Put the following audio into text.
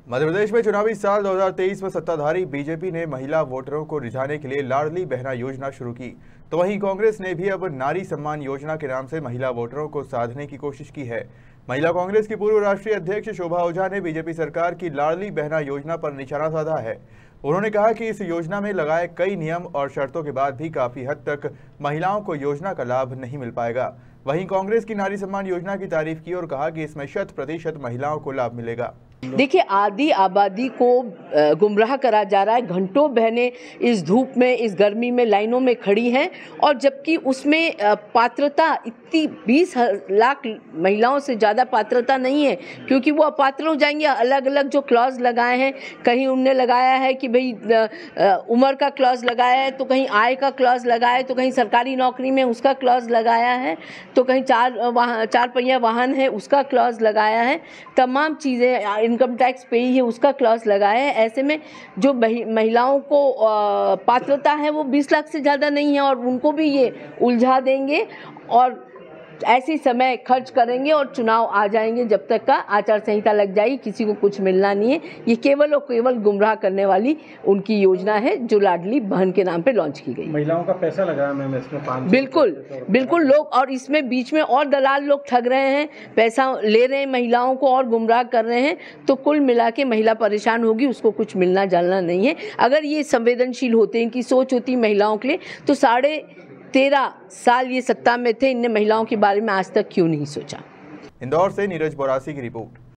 मध्य प्रदेश में चुनावी साल 2023 में सत्ताधारी बीजेपी ने महिला वोटरों को रिझाने के लिए लाडली बहना योजना शुरू की, तो वहीं कांग्रेस ने भी अब नारी सम्मान योजना के नाम से महिला वोटरों को साधने की कोशिश की है। महिला कांग्रेस की पूर्व राष्ट्रीय अध्यक्ष शोभा ओझा ने बीजेपी सरकार की लाडली बहना योजना पर निशाना साधा है। उन्होंने कहा कि इस योजना में लगाए कई नियम और शर्तों के बाद भी काफी हद तक महिलाओं को योजना का लाभ नहीं मिल पाएगा। वहीं कांग्रेस की नारी सम्मान योजना की तारीफ की और कहा कि इसमें 100% महिलाओं को लाभ मिलेगा। देखिए, आधी आबादी को गुमराह करा जा रहा है। घंटों बहनें इस धूप में, इस गर्मी में लाइनों में खड़ी हैं और जबकि उसमें पात्रता इतनी 20 लाख महिलाओं से ज़्यादा पात्रता नहीं है, क्योंकि वो अपात्र हो जाएंगे। अलग अलग जो क्लॉज लगाए हैं, कहीं उनने लगाया है कि भाई उम्र का क्लॉज लगाया है, तो कहीं आय का क्लॉज लगाया है, तो कहीं सरकारी नौकरी में उसका क्लॉज लगाया है, तो कहीं चार पहिया वाहन है उसका क्लॉज लगाया है, तमाम चीज़ें, इनकम टैक्स पे ही है उसका क्लॉज लगाया है। ऐसे में जो महिलाओं को पात्रता है वो 20 लाख से ज़्यादा नहीं है और उनको भी ये उलझा देंगे और ऐसी समय खर्च करेंगे और चुनाव आ जाएंगे। जब तक का आचार संहिता लग जाएगी, किसी को कुछ मिलना नहीं है। ये केवल और केवल गुमराह करने वाली उनकी योजना है जो लाडली बहन के नाम पे लॉन्च की गई। महिलाओं का पैसा लगा है मैम इसमें 500। बिल्कुल लोग, और इसमें बीच में और दलाल लोग ठग रहे हैं, पैसा ले रहे हैं, महिलाओं को और गुमराह कर रहे हैं। तो कुल मिला के महिला परेशान होगी, उसको कुछ मिलना जुलना नहीं है। अगर ये संवेदनशील होते, इनकी सोच होती महिलाओं के लिए, तो 13.5 साल ये सत्ता में थे, इनने महिलाओं के बारे में आज तक क्यों नहीं सोचा। इंदौर से नीरज बोरासी की रिपोर्ट।